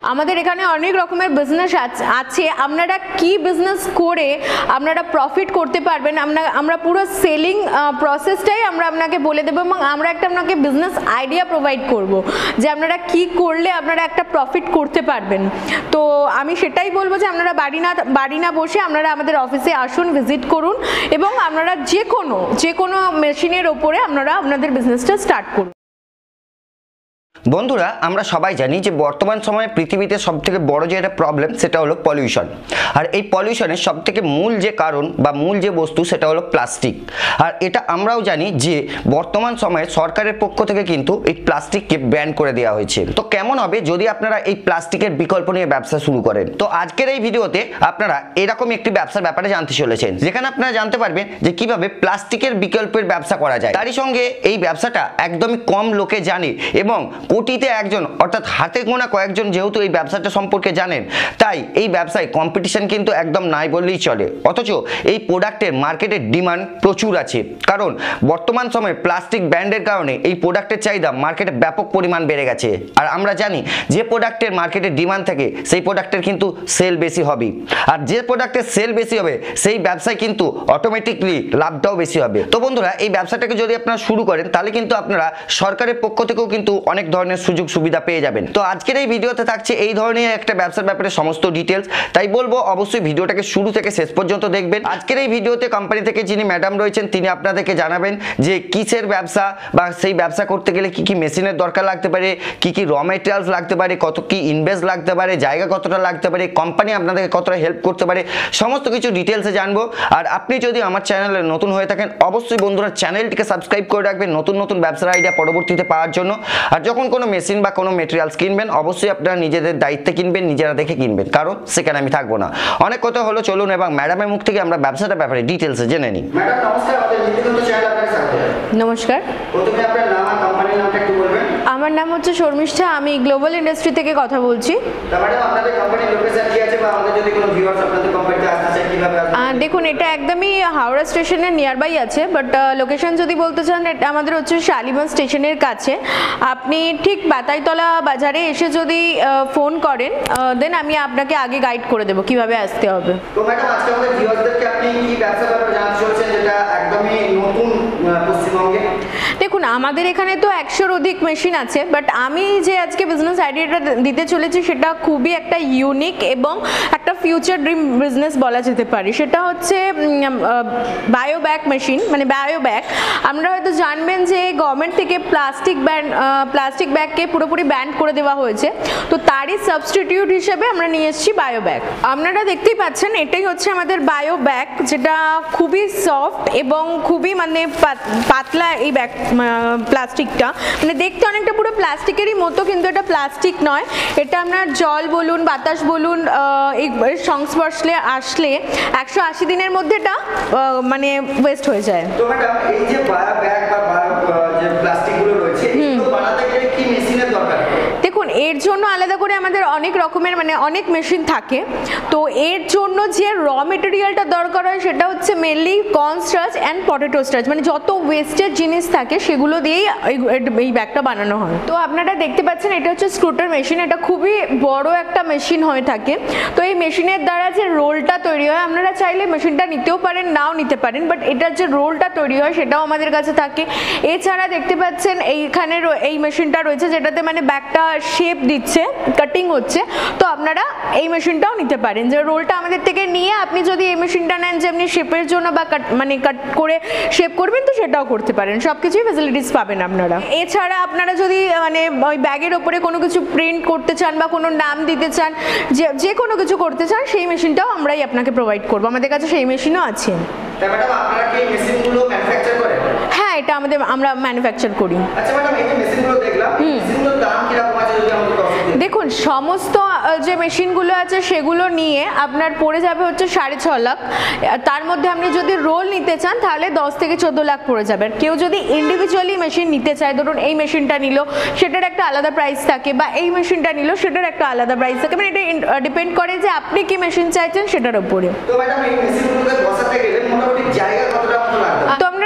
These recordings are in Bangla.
আমাদের এখানে অনেক রকমের বিজনেস আছে। আপনারা কি বিজনেস করে আপনারা প্রফিট করতে পারবেন, আমরা পুরো সেলিং প্রসেসটাই আমরা আপনাকে বলে দেবো এবং আমরা একটা আপনাকে বিজনেস আইডিয়া প্রোভাইড করব যে আপনারা কি করলে আপনারা একটা প্রফিট করতে পারবেন। তো আমি সেটাই বলবো যে আপনারা বাড়ি না বসে আপনারা আমাদের অফিসে আসুন, ভিজিট করুন এবং আপনারা যে কোনো মেশিনের ওপরে আপনারা আপনাদের বিজনেসটা স্টার্ট করুন। বন্ধুরা, আমরা সবাই জানি যে বর্তমান সময়ে পৃথিবীতে সবথেকে বড় যে একটা প্রবলেম সেটা হলো পলিউশন। আর এই পলিউশনের সবথেকে মূল যে কারণ বা মূল যে বস্তু সেটা হলো প্লাস্টিক। আর এটা আমরাও জানি যে বর্তমান সময়ে সরকারের পক্ষ থেকে কিন্তু এই প্লাস্টিককে ব্যান করে দেওয়া হয়েছে। তো কেমন হবে যদি আপনারা এই প্লাস্টিকের বিকল্প নিয়ে ব্যবসা শুরু করেন? তো আজকের এই ভিডিওতে আপনারা এরকম একটি ব্যবসার ব্যাপারে জানতে চলেছেন, যেখানে আপনারা জানতে পারবেন যে কিভাবে প্লাস্টিকের বিকল্পের ব্যবসা করা যায়। তারই সঙ্গে এই ব্যবসাটা একদমই কম লোকে জানে এবং কোটিতে একজন অর্থাৎ হাতে গোনা কয়েকজন যেহেতু এই ব্যবসাটা সম্পর্কে জানেন, তাই এই ব্যবসায় কম্পিটিশন কিন্তু একদম নাই বললেই চলে। অথচ এই প্রোডাক্টের মার্কেটের ডিমান্ড প্রচুর আছে, কারণ বর্তমান সময়ে প্লাস্টিক ব্যান্ডের কারণে এই প্রোডাক্টের চাহিদা মার্কেটে ব্যাপক পরিমাণ বেড়ে গেছে। আর আমরা জানি যে প্রোডাক্টের মার্কেটে ডিমান্ড থাকে সেই প্রোডাক্টের কিন্তু সেল বেশি হবে, আর যে প্রোডাক্টের সেল বেশি হবে সেই ব্যবসায় কিন্তু অটোমেটিকলি লাভটাও বেশি হবে। তো বন্ধুরা, এই ব্যবসাটাকে যদি আপনারা শুরু করেন তাহলে কিন্তু আপনারা সরকারের পক্ষ থেকেও কিন্তু অনেক ধরনের সুযোগ সুবিধা পেয়ে যাবেন। তো আজকের এই ভিডিওতে থাকছে এই ধরনের একটা ব্যবসার ব্যাপারে সমস্ত ডিটেলস, তাই বলবো অবশ্যই ভিডিওটাকে শুরু থেকে শেষ পর্যন্ত দেখবেন। আজকের এই ভিডিওতে কোম্পানি থেকে যিনি ম্যাডাম রয়েছেন তিনি আপনাদেরকে জানাবেন যে কিসের ব্যবসা বা সেই ব্যবসা করতে গেলে কি কি মেশিনের দরকার লাগতে পারে, কি কি র মেটেরিয়ালস লাগতে পারে, কত কি ইনভেস্ট লাগতে পারে, জায়গা কতটা লাগতে পারে, কোম্পানি আপনাদেরকে কতটা হেল্প করতে পারে, সমস্ত কিছু ডিটেলসে জানবো। আর আপনি যদি আমার চ্যানেলে নতুন হয়ে থাকেন অবশ্যই বন্ধুরা চ্যানেলটিকে সাবস্ক্রাইব করে রাখবেন নতুন নতুন ব্যবসার আইডিয়া পরবর্তীতে পাওয়ার জন্য। আর যখন কোনো মেশিন বা কোনো মেটেরিয়ালস কিনবেন অবশ্যই আপনারা নিজেদের দায়িত্বে কিনবেন, নিজেরা দেখে কিনবেন, কারণ সেখানে আমি থাকবো না। অনেক কথা হলো, চলুন এবং ম্যাডামের মুখ থেকে আমরা ব্যবসাটার ব্যাপারে ডিটেলসে জেনে নিই। ম্যাডাম নমস্কার, আমাদের নীতিগত চ্যানেল আপনাকে স্বাগত। নমস্কার। প্রথমে আপনার নাম আর কোম্পানির নামটা একটু বলবেন। আমার নাম হচ্ছে শর্মিষ্ঠা, আমি গ্লোবাল ইন্ডাস্ট্রি থেকে কথা বলছি। তো ম্যাডাম, আপনাদের কোম্পানির লোকেশন কি আছে বা আমাদের যদি কোনো ভিউয়ার্স আপনাদের কোম্পানিতে আসতে চায় কিভাবে আসবে? দেখুন, এটা একদমই হাওড়া স্টেশনের নিয়ারবাই আছে, বাট লোকেশন যদি বলতে চান এটা আমাদের হচ্ছে শালিমার স্টেশনের কাছে। আপনি ঠিক বাতাইতলা বাজারে এসে যদি ফোন করেন দেন আমি আপনাকে আগে গাইড করে দেবো কিভাবে আসতে হবে। তো ম্যাডাম, আজকে আমাদের ভিউয়ার্সদেরকে আপনি কি ব্যবসা ব্যাপারে জানাতে চলেছেন যেটা একদমই নতুন পশ্চিমবঙ্গে? দেখুন, আমাদের এখানে তো 100-র অধিক মেশিন আছে, বাট আমি যে আজকে বিজনেস আইডিয়াটা দিতে চলেছি সেটা খুবই একটা ইউনিক এবং একটা ফিউচার ড্রিম বিজনেস বলা যেতে পারে। সেটা হচ্ছে বায়ো ব্যাগ মেশিন, মানে বায়ো ব্যাগ। আপনারা হয়তো জানবেন যে গভর্নমেন্ট থেকে প্লাস্টিক ব্যাগকে পুরোপুরি ব্যান করে দেওয়া হয়েছে, তো তারই সাবস্টিটিউট হিসেবে আমরা নিয়ে এসেছি বায়ো ব্যাগ। আপনারা দেখতেই পাচ্ছেন এটাই হচ্ছে আমাদের বায়ো ব্যাগ, যেটা খুবই সফট এবং খুবই মানে পাতলা। এই ব্যাগ প্লাস্টিকটা মানে দেখতে অনেকটা পুরো প্লাস্টিকেরই মতো, কিন্তু এটা প্লাস্টিক নয়। এটা আপনার জল বলুন, বাতাস বলুন, এই সংস্পর্শে আসলে 180 দিনের মধ্যে এটা মানে ওয়েস্ট হয়ে যায়। তো ম্যাডাম, এই যে বায়ো ব্যাগ বা বায়ো যে প্লাস্টিকগুলো রয়েছে এগুলো বানাতে গেলে কি মেশিনের দরকার? দেখুন, এর জন্য আলাদা করে আমাদের অনেক রকমের মানে অনেক মেশিন থাকে। তো এর জন্য যে র মেটেরিয়ালটা দরকার হয় সেটা হচ্ছে mainly corn starch and potato starch, মানে যত ওয়েস্টের জিনিস থাকে সেগুলো দিয়েই এই ব্যাগটা বানানো হয়। তো আপনারা দেখতে পাচ্ছেন এটা হচ্ছে স্ক্রুটার মেশিন, এটা খুবই বড় একটা মেশিন হয়ে থাকে। তো এই মেশিনের দ্বারা যে রোলটা তৈরি হয়, আপনারা চাইলে মেশিনটা নিতেও পারেন, নাও নিতে পারেন, বাট এটার যে রোলটা তৈরি হয় সেটাও আমাদের কাছে থাকে। এছাড়া দেখতে পাচ্ছেন এইখানে এই মেশিনটা রয়েছে যেটাতে মানে ব্যাগটা শেপ দিচ্ছে, কাটিং হচ্ছে। তো আপনারা এই মেশিনটাও নিতে পারেন, যে রোলটা আমাদের থেকে নিয়ে আপনি যদি এই মেশিনটা নেন যে আপনি শেপের জন্য বা কাট করে শেপ করবেন তো সেটাও করতে পারেন, সব কিছুই ফ্যাসিলিটিস পাবেন আপনারা। এছাড়া আপনারা যদি মানে ওই ব্যাগের ওপরে কোনো কিছু প্রিন্ট করতে চান বা কোনো নাম দিতে চান, যে কোনো কিছু করতে চান, সেই মেশিনটাও আমরাই আপনাকে প্রোভাইড করবো, আমাদের কাছে সেই মেশিনও আছে। ম্যাডাম, আপনারা কি মেশিনগুলো ম্যানুফ্যাকচার করেন? হ্যাঁ, এটা আমরা ম্যানুফ্যাকচার করি। আচ্ছা ম্যাডাম, এই যে মেশিনগুলো দেখলাম, মেশিনগুলোর দাম কি রকম আছে যদি আমাদের দেখুন, সমস্ত যে মেশিনগুলো আছে সেগুলো নিয়ে আপনার পড়ে যাবে হচ্ছে 6.5 লাখ। তার মধ্যে আপনি যদি রোল নিতে চান তাহলে 10 থেকে 14 লাখ পড়ে যাবে। কেউ যদি ইন্ডিভিজুয়ালি মেশিন নিতে চায়, ধরুন এই মেশিনটা নিল সেটার একটা আলাদা প্রাইস থাকে, বা এই মেশিনটা নিল সেটার একটা আলাদা প্রাইস থাকে, মানে এটা ডিপেন্ড করে যে আপনি কি মেশিন চাইছেন সেটার উপরে। তো ম্যাডাম, এই মেশিনগুলোতে বসাতে গেলে মোটামুটি জায়গা কতটা মতো লাগবে? তো আপনারা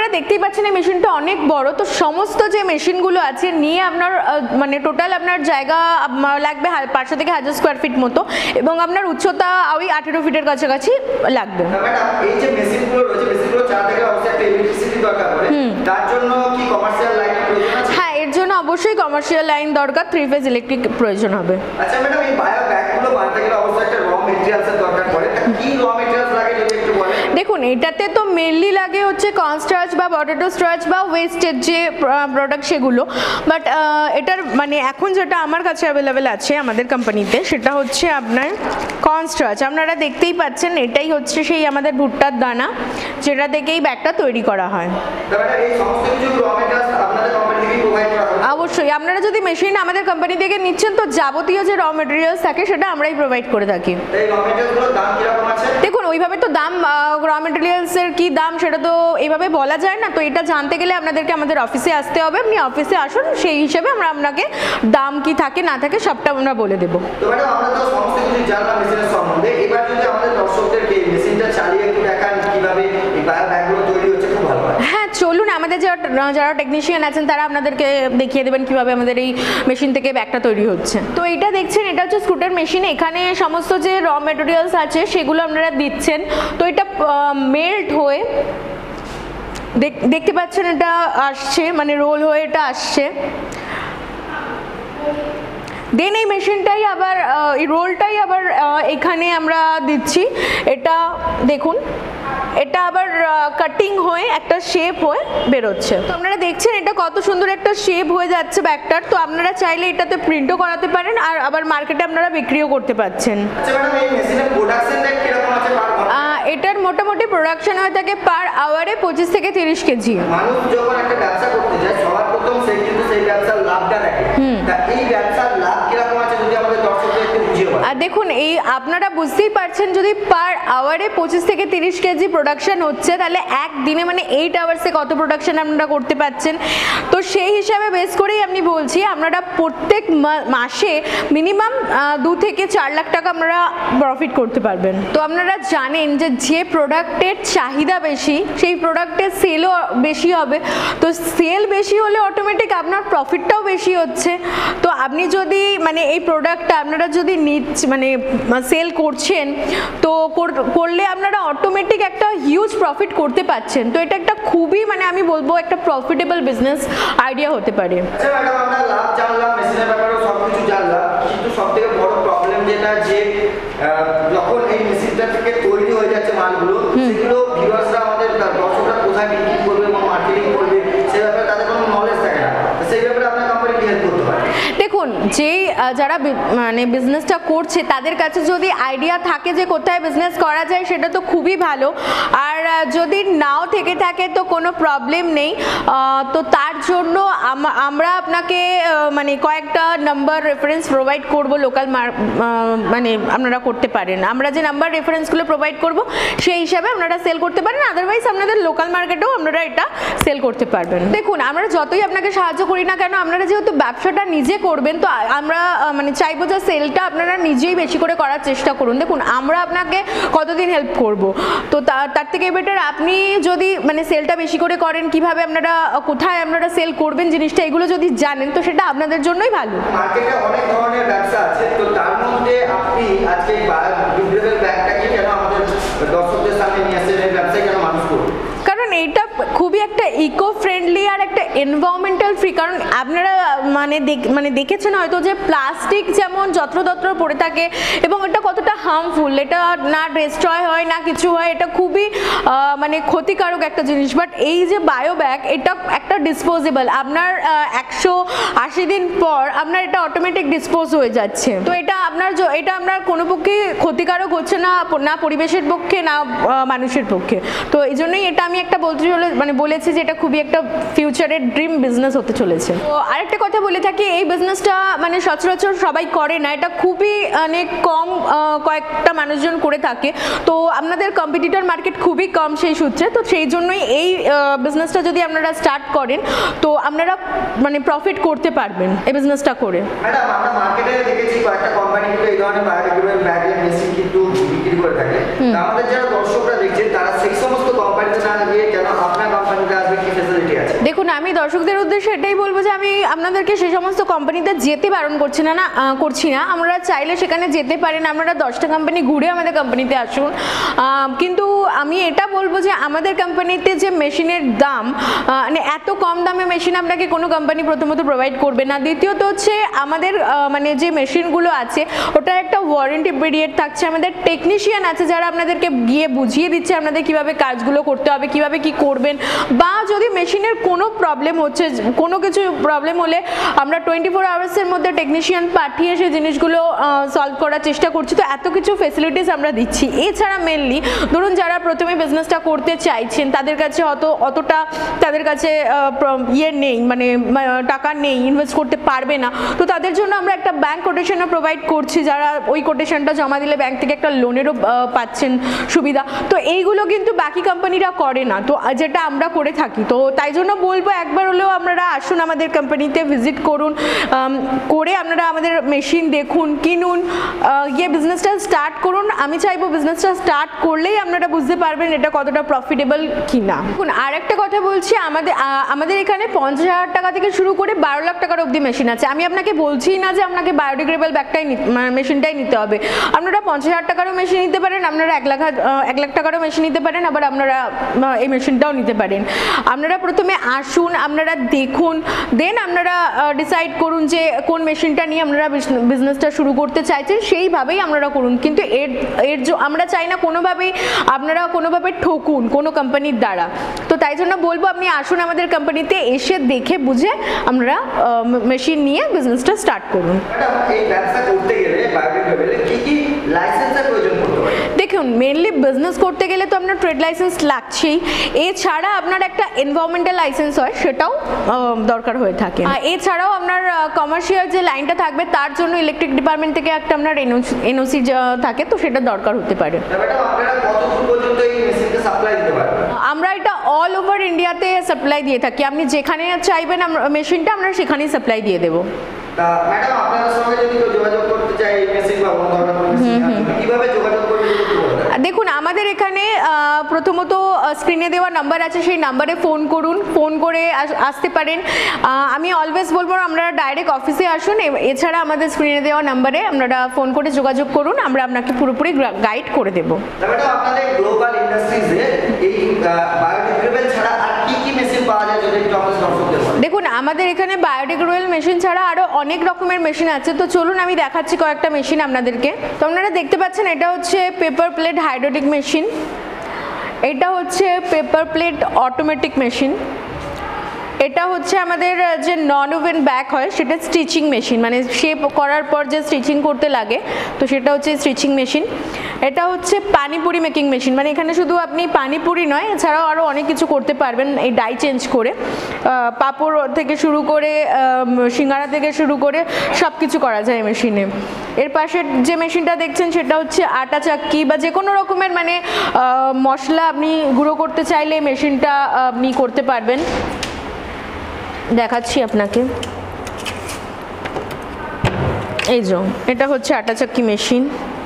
আপনারা দেখতেই পাচ্ছেন এই মেশিনটা অনেক বড়, তো সমস্ত যে মেশিনগুলো আছে নিয়ে আপনার মানে টোটাল আপনার জায়গা লাগবে 500 থেকে 1000 স্কোয়ার ফিট মতো, এবং আপনার উচ্চতা ওই 18 ফিটের কাছাকাছি লাগবে। ম্যাডাম এই যে মেশিনগুলো রয়েছে, মেশিনগুলো চালাতে গেলে অবশ্যই একটা ইলেকট্রিসিটি দরকার পড়ে, তার জন্য কি কমার্শিয়াল লাইন প্রয়োজন আছে? হ্যাঁ, এর জন্য অবশ্যই কমার্শিয়াল লাইন দরকার, 3 ফেজ ইলেকট্রিক প্রয়োজন হবে। আচ্ছা ম্যাডাম, এই বায়ো ব্যাগগুলো বানাতে গেলে অবশ্যই একটা র মেটেরিয়ালসের দরকার পড়ে, তা কি র মেটেরিয়ালস লাগে যদি একটু বলেন? দেখুন, এটাতে তো মেনলি লাগে হচ্ছে কর্ন স্টার্চ বা পটেটো স্টার্চ বা ওয়েস্টের যে প্রোডাক্ট সেগুলো, বাট এটার মানে এখন যেটা আমার কাছে অ্যাভেলেবেল আছে আমাদের কোম্পানিতে সেটা হচ্ছে আপনার কর্ন স্টার্চ। আপনারা দেখতেই পাচ্ছেন এটাই হচ্ছে সেই আমাদের ভুট্টার দানা, যেটা থেকেই ব্যাগটা তৈরি করা হয়। এই সমস্ত কিছু র মেটেরিয়ালস আপনাদের কোম্পানি থেকে প্রোভাইড করা হয়? অবশ্যই, আপনারা যদি মেশিন আমাদের কোম্পানি থেকে নিচ্ছেন তো যাবতীয় যে র মেটেরিয়ালস থাকে সেটা আমরাই প্রোভাইড করে থাকি। এই র মেটেরিয়ালসগুলোর দাম কিরকম আছে? দেখুন, ওইভাবে তো দাম র মেটেরিয়ালসের কি দাম সেটা তো এইভাবে বলা যায় না, তো এটা জানতে গেলে আপনাদেরকে আমাদের অফিসে আসতে হবে। আপনি অফিসে আসুন, সেই হিসেবে আমরা আপনাকে দাম কি থাকে না থাকে সবটা আমরা বলে দেবো। তো ম্যাডাম আমরা তো সমস্ত কিছু জানলাম মেশিনের সম্বন্ধে, এবার যদি আমাদের দর্শকদেরকে মেশিনটা চালিয়ে একটু দেখান কিভাবে এই বায়ো ব্যাগগুলো তৈরি হচ্ছে, খুব ভালো হয়। হ্যাঁ চলুন, আমাদের যারা টেকনিশিয়ান আছেন তারা আপনাদেরকে দেখিয়ে দেবেন কিভাবে আমাদের এই মেশিন থেকে ব্যাগটা তৈরি হচ্ছে। তো এটা দেখছেন, এটা হচ্ছে স্কুটার মেশিন। এখানে সমস্ত যে র মেটেরিয়ালস আছে সেগুলো আপনারা দিচ্ছেন, তো এটা মেল্ট হয়ে দেখতে পাচ্ছেন এটা আসছে, মানে রোল হয়ে এটা আসছে। দেন এই মেশিনটাই আবার এই রোলটাই আবার এখানে আমরা দিচ্ছি। এটা দেখুন, এটা আবার কাটিং হয়ে একটা শেপ হয়ে বেরোচ্ছে। তো আপনারা দেখছেন এটা কত সুন্দর একটা শেপ হয়ে যাচ্ছে ব্যাগটার। তো আপনারা চাইলে এটাতে প্রিন্টও করাতে পারেন, আর আবার মার্কেটে আপনারা বিক্রিও করতে পারছেন। আচ্ছা ম্যাডাম, এই মেশিনের প্রোডাকশন রেট কিরকম আছে পার ঘন্টা? এটার মোটামুটি প্রোডাকশন হয়ে থাকে পার আওয়ারে 25 থেকে 30 কেজি। মানুষ যখন একটা ব্যবসা করতে যায় সবার প্রথম সে কিন্তু সেই ব্যবসার লাভটা দেখে, তা এই ব্যবসার লাভ কিরকম আছে যদি আমাদের দর্শকদের একটু বুঝিয়ে বলেন। আর দেখুন, এই আপনারা বুঝতেই পারছেন যদি পার আওয়ারে 25 থেকে 30 কেজি প্রোডাকশন হচ্ছে, তাহলে একদিনে মানে 8 আওয়ার্সে কত প্রোডাকশন আপনারা করতে পারছেন। তো সেই হিসাবে বেস করেই আমি বলছি আপনারা প্রত্যেক মাসে মিনিমাম 2 থেকে 4 লাখ টাকা আপনারা প্রফিট করতে পারবেন। তো আপনারা জানেন যে প্রোডাক্টের চাহিদা বেশি সেই প্রোডাক্টের সেলও বেশি হবে, তো সেল বেশি হলে অটোমেটিক আপনার প্রফিটটাও বেশি হচ্ছে। তো আপনি যদি মানে এই প্রোডাক্টটা আপনারা যদি মানে সেল করছেন, তো করলে আপনারা অটোমেটিক একটা হিউজ প্রফিট করতে পারছেন। তো এটা একটা খুবই মানে আমি বলবো একটা প্রফিটেবল বিজনেস আইডিয়া হতে পারে। আচ্ছা ম্যাডাম, আমরা লাভ জানলাম, মেশিনের ব্যাপারেও সবকিছু জানলাম, কিন্তু সবথেকে বড় প্রবলেম যেটা যে যখন এই মেশিনটা থেকে তৈরি হয়ে যাচ্ছে মালগুলো, সেগুলো ভিউয়ার্সরা আমাদের দর্শকরা কোথায় বিক্রি করবে এবং মার্কেটিং করবে সে ব্যাপারে তাদের কোনো নলেজ থাকে না, সেই ব্যাপারে আপনার কোম্পানি কি হেল্প করতে পারে? দেখুন, যেই যারা মানে বিজনেসটা করছে তাদের কাছে যদি আইডিয়া থাকে যে কোথায় বিজনেস করা যায় সেটা তো খুবই ভালো, আর যদি নাও থেকে থাকে তো কোনো প্রবলেম নেই। তো তার জন্য আমরা আপনাকে মানে কয়েকটা নাম্বার রেফারেন্স প্রোভাইড করব, লোকাল মানে আপনারা করতে পারেন। আমরা যে নাম্বার রেফারেন্সগুলো প্রোভাইড করব সেই হিসাবে আপনারা সেল করতে পারেন, আদারওয়াইজ আপনাদের লোকাল মার্কেটেও আপনারা এটা সেল করতে পারবেন। দেখুন, আমরা যতই আপনাকে সাহায্য করি না কেন, আপনারা যেহেতু ব্যবসাটা নিজে করবেন তো আমরা মানে চাইবো যে সেলটা আপনারা নিজেই বেশি করে করার চেষ্টা করুন। দেখুন, আমরা আপনাকে কতদিন হেল্প করব, তো তার থেকে বেটার আপনি যদি মানে সেলটা বেশি করে করেন, কিভাবে আপনারা কোথায় আপনারা সেল করবেন জিনিসটা এগুলো যদি জানেন তো সেটা আপনাদের জন্যই ভালো। মার্কেটে অনেক ধরনের ব্যবসা আছে, তো তার মধ্যে আপনি আজকে বিদ্রোহের ব্যাগটাকে কেন আমাদের দর্শকদের সামনে নিয়ে আসছেন, এই ব্যবসায় কেন মানুষ করবে? কারণ এটা খুবই একটা ইকো ফ্রেন্ডলি আর একটা এনভায়রনমেন্টাল ফ্রি। কারণ আপনারা মানে দেখেছেন হয়তো যে প্লাস্টিক যেমন যত্রতত্র পড়ে থাকে এবং এটা কতটা হার্মফুল, এটা না ডিস্ট্রয় হয় না কিছু হয়, এটা খুবই মানে ক্ষতিকারক একটা জিনিস। বাট এই যে বায়ো ব্যাগ এটা একটা ডিসপোজেবল, আপনার 180 দিন পর আপনার এটা অটোমেটিক ডিসপোজ হয়ে যাচ্ছে। তো এটা আপনার কোনো পক্ষে ক্ষতিকারক হচ্ছে না, না পরিবেশের পক্ষে না মানুষের পক্ষে। তো এই জন্যই এটা আমি একটা বলেছি যে এটা খুবই একটা ফিউচারের ড্রিম বিজনেস হতে চলেছে। তো আরেকটা কথা বলে থাকি, এই বিজনেসটা মানে সচরাচর সবাই করে না, এটা খুবই অনেক কম কয়েকটা মানুষজন করে থাকে। তো আপনাদের কম্পিটিটর মার্কেট খুবই কম সেই সূত্রে, তো সেই জন্যই এই বিজনেসটা যদি আপনারা স্টার্ট করেন তো আপনারা মানে প্রফিট করতে পারবেন এই বিজনেসটা করে। ম্যাডাম, আমরা মার্কেটে দেখেছি কয়েকটা কোম্পানি কিন্তু এই ধরনের বায়োডিগ্রেডেবল ব্যাগের মেশিন কিন্তু বিক্রি করে থাকে। আমাদের যারা দর্শকরা দেখছেন তারা সেই সমস্ত কোম্পানিতে না গিয়ে কেন আপনার কোম্পানিতে আসবে, দেখুন, আমি দর্শকদের উদ্দেশ্যে এটাই বলবো যে আমি আপনাদেরকে সেই সমস্ত কোম্পানিতে যেতে বারণ করছি না আমরা চাইলে সেখানে যেতে পারেন, আপনারা 10টা কোম্পানি ঘুরে আমাদের কোম্পানিতে আসুন। কিন্তু আমি এটা বলবো যে আমাদের কোম্পানিতে যে মেশিনের দাম, মানে এত কম দামে মেশিন আপনাকে কোনো কোম্পানি প্রথমত প্রোভাইড করবে না। দ্বিতীয়ত হচ্ছে আমাদের মানে যে মেশিনগুলো আছে ওটার একটা ওয়ারেন্টি পিরিয়ড থাকছে, আমাদের টেকনিশিয়ান আছে যারা আপনাদেরকে গিয়ে বুঝিয়ে দিচ্ছে আপনাদের কিভাবে কাজগুলো করতে হবে, কিভাবে কি করবেন, বা যদি মেশিনের কোনো প্রবলেম হচ্ছে, কোনো কিছু প্রবলেম হলে আমরা 24 আওয়ার্সের মধ্যে টেকনিশিয়ান পাঠিয়ে সেই জিনিসগুলো সলভ করার চেষ্টা করছি। তো এত কিছু ফেসিলিটিস আমরা দিচ্ছি। এছাড়া মেনলি ধরুন যারা প্রথমে বিজনেসটা করতে চাইছেন তাদের কাছে অতটা তাদের কাছে নেই, মানে টাকা নেই, ইনভেস্ট করতে পারবে না, তো তাদের জন্য আমরা একটা ব্যাংক কোটেশনও প্রোভাইড করছি, যারা ওই কোটেশনটা জমা দিলে ব্যাংক থেকে একটা লোনেরও পাচ্ছেন সুবিধা। তো এইগুলো কিন্তু বাকি কোম্পানিরা করে না, তো যেটা আমরা করে থাকি। তো তাই জন্য বলবো একবার হলেও আপনারা আসুন, আমাদের কোম্পানিতে ভিজিট করুন, করে আপনারা আমাদের মেশিন দেখুন, কিনুন, গিয়ে বিজনেসটা স্টার্ট করুন। আমি চাইবো বিজনেসটা স্টার্ট করলেই আপনারা বুঝতে পারবেন এটা কতটা প্রফিটেবল কিনা। দেখুন, আর একটা কথা বলছি, আমাদের এখানে 50,000 টাকা থেকে শুরু করে 12 লাখ টাকার অবধি মেশিন আছে। আমি আপনাকে বলছি না যে আপনাকে বায়োডিগ্রেডেবল মেশিনটাই নিতে হবে। আপনারা 50,000 টাকারও মেশিন নিতে পারেন, আপনারা 1 লাখ টাকারও মেশিন নিতে পারেন, আবার আপনারা এই মেশিনটাও নিতে পারেন। আপনারা প্রথমে আসুন, আপনারা দেখুন, দেন আপনারা ডিসাইড করুন যে কোন মেশিনটা নিয়ে আপনারা বিজনেসটা শুরু করতে চাইছেন, সেইভাবেই আপনারা করুন। কিন্তু আমরা চাই না আপনারা কোনোভাবে ঠকুন কোনো কোম্পানির দ্বারা। তো তাই জন্য বলবো আপনি আসুন আমাদের কোম্পানিতে, এসে দেখে বুঝে আমরা মেশিন নিয়ে বিজনেসটা স্টার্ট করুন। এই ব্যবসা করতে গেলে বায়োডিগ্রেডেবল কি কি লাইসেন্সের প্রয়োজন পড়তে পারে? দেখুন, মেনলি বিজনেস করতে গেলে তো আপনার ট্রেড লাইসেন্স লাগছেই, এছাড়া আপনার একটা এনভায়রনমেন্টাল লাইসেন্স হয় সেটাও দরকার হয়ে থাকে। এছাড়াও আপনার কমার্শিয়াল যে লাইনটা থাকবে তার জন্য ইলেকট্রিক ডিপার্টমেন্ট থেকে একটা আপনার এনওসি থাকে, তো সেটা দরকার হতে পারে। আমরা এটা অল ওভার ইন্ডিয়াতে সাপ্লাই দিয়ে থাকি, আপনি যেখানে চাইবেন মেশিনটা আমরা সেখানেই সাপ্লাই দিয়ে দেবো। ম্যাডাম, আপনাদের সঙ্গে যদি কেউ যোগাযোগ করতে চায় এই মেশিন বা অন্য ধরনের মেশিন, কিভাবে যোগাযোগ করবে? দেখুন, আমাদের এখানে প্রথমত স্ক্রিনে দেওয়া নাম্বার আছে, সেই নাম্বারে ফোন করুন, ফোন করে আসতে পারেন। আমি অলওয়েজ বলবো আপনারা ডাইরেক্ট অফিসে আসুন, এছাড়া আমাদের স্ক্রিনে দেওয়া নাম্বারে আপনারা ফোন করে যোগাযোগ করুন, আমরা আপনাকে পুরোপুরি গাইড করে দেবো। ম্যাডাম, আপনাদের গ্লোবাল ইন্ডাস্ট্রিজে এই বায়োডিগ্রেডেবল ছাড়া আর কি কি মেশিন পাওয়া যায় যদি একটু আমাদের দর্শকদের বলেন? দেখুন, আমাদের এখানে বায়োডিগ্রেডেবল মেশিন ছাড়া আরও অনেক রকমের মেশিন আছে, তো চলুন আমি দেখাচ্ছি কয়েকটা মেশিন আপনাদেরকে। তো আপনারা দেখতে পাচ্ছেন এটা হচ্ছে পেপার প্লেট হাইড্রোলিক মেশিন, এটা হচ্ছে পেপার প্লেট অটোমেটিক মেশিন, এটা হচ্ছে আমাদের যে নন ওভেন ব্যাক হয় সেটা স্টিচিং মেশিন, মানে শেপ করার পর যে স্টিচিং করতে লাগে তো সেটা হচ্ছে স্টিচিং মেশিন। এটা হচ্ছে পানিপুরি মেকিং মেশিন, মানে এখানে শুধু আপনি পানিপুরি নয় এছাড়াও আরও অনেক কিছু করতে পারবেন এই ডাই চেঞ্জ করে, পাঁপড় থেকে শুরু করে সিঙ্গারা থেকে শুরু করে সব কিছু করা যায় মেশিনে। এর পাশে যে মেশিনটা দেখছেন সেটা হচ্ছে আটা চাক্কি বা যে কোনো রকমের মানে মশলা আপনি গুঁড়ো করতে চাইলে এই মেশিনটা আপনি করতে পারবেন। দেখাচ্ছি আপনাকে, এই যে এটা হচ্ছে আটা চাক্কি মেশিন।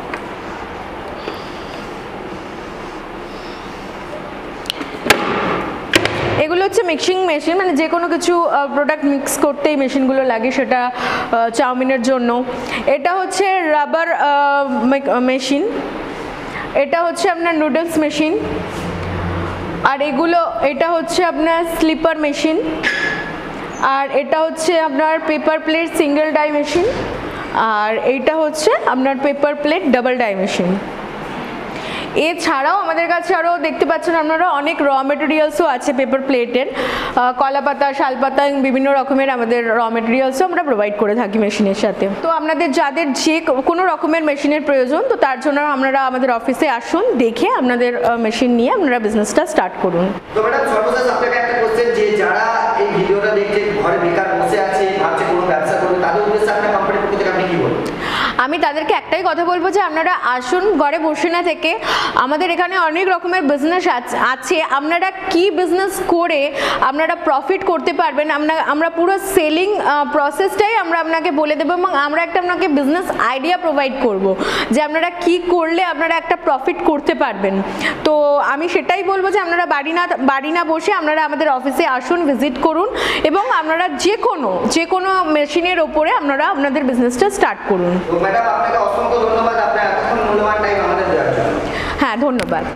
এগুলো হচ্ছে মিক্সিং মেশিন, মানে যে কোনো কিছু প্রোডাক্ট মিক্স করতে এই মেশিনগুলো লাগে, সেটা চাউমিনের জন্য। এটা হচ্ছে রাবার মেশিন, এটা হচ্ছে আপনার নুডলস মেশিন, আর এটা হচ্ছে আপনার স্লিপার মেশিন, আর এটা হচ্ছে আপনার paper plate single die machine, আর এইটা হচ্ছে আপনার paper plate double die machine. এছাড়াও আমাদের কাছে আরও দেখতে পাচ্ছেন আপনারা অনেক র মেটেরিয়ালসও আছে পেপার প্লেটের, কলাপাতা, শালপাতা, বিভিন্ন রকমের আমাদের র মেটেরিয়ালসও আমরা প্রোভাইড করে থাকি মেশিনের সাথে। তো আপনাদের যাদের যে কোনো রকমের মেশিনের প্রয়োজন, তো তার জন্য আপনারা আমাদের অফিসে আসুন, দেখে আপনাদের মেশিন নিয়ে আপনারা বিজনেসটা স্টার্ট করুন। তো ম্যাডাম, সর্বশেষ আপনাকে একটা কোশ্চেন, যে যারা এই ভিডিওটা দেখছে ঘরে বেকার বসে আছে, ভাবছে কোনো ব্যবসা করবে, তাদের উদ্দেশ্যে আপনার কোম্পানির পক্ষ থেকে আপনি কি বলবেন? আমি তাদেরকে একটাই কথা বলবো যে আপনারা আসুন, ঘরে বসে না থেকে। আমাদের এখানে অনেক রকমের বিজনেস আছে, আপনারা কি বিজনেস করে আপনারা প্রফিট করতে পারবেন, আমরা পুরো সেলিং প্রসেসটাই আমরা আপনাকে বলে দেবো, এবং আমরা একটা আপনাকে বিজনেস আইডিয়া প্রোভাইড করব যে আপনারা কি করলে আপনারা একটা প্রফিট করতে পারবেন। তো আমি সেটাই বলবো যে আপনারা বাড়ি না বসে আপনারা আমাদের অফিসে আসুন, ভিজিট করুন, এবং আপনারা যে কোনো মেশিনের ওপরে আপনারা আপনাদের বিজনেসটা স্টার্ট করুন। তো ম্যাডাম, আপনাকে অসংখ্য ধন্যবাদ আপনার এতক্ষণ মূল্যবান টাইম আমাদের দেওয়ার জন্য। হ্যাঁ, ধন্যবাদ।